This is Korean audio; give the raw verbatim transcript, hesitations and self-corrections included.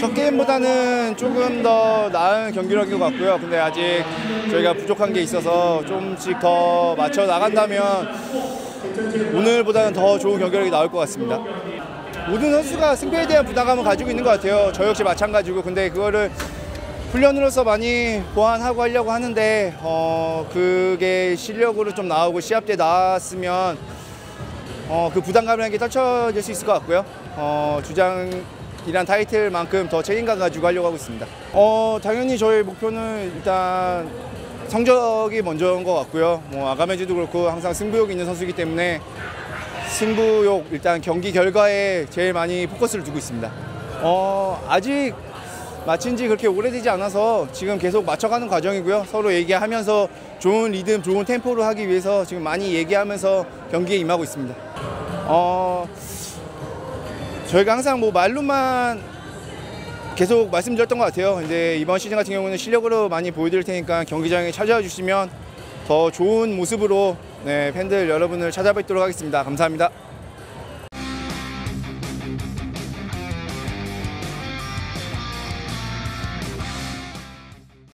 첫 게임보다는 조금 더 나은 경기력인 것 같고요. 근데 아직 저희가 부족한 게 있어서 조금씩 더 맞춰 나간다면 오늘보다는 더 좋은 경기력이 나올 것 같습니다. 모든 선수가 승패에 대한 부담감을 가지고 있는 것 같아요. 저 역시 마찬가지고. 근데 그거를 훈련으로서 많이 보완하고 하려고 하는데 어, 그게 실력으로 좀 나오고 시합 때 나왔으면 어, 그 부담감이라는 게 떨쳐질 수 있을 것 같고요. 어, 주장이란 타이틀만큼 더 책임감 가지고 하려고 하고 있습니다. 어, 당연히 저희 목표는 일단 성적이 먼저인 것 같고요. 뭐 아가메즈도 그렇고 항상 승부욕이 있는 선수이기 때문에 승부욕, 일단 경기 결과에 제일 많이 포커스를 두고 있습니다. 어, 아직 마친 지 그렇게 오래되지 않아서 지금 계속 맞춰가는 과정이고요. 서로 얘기하면서 좋은 리듬, 좋은 템포로 하기 위해서 지금 많이 얘기하면서 경기에 임하고 있습니다. 어, 저희가 항상 뭐 말로만 계속 말씀드렸던 것 같아요. 이제 이번 시즌 같은 경우는 실력으로 많이 보여드릴 테니까 경기장에 찾아와 주시면 더 좋은 모습으로 네, 팬들 여러분을 찾아뵙도록 하겠습니다. 감사합니다.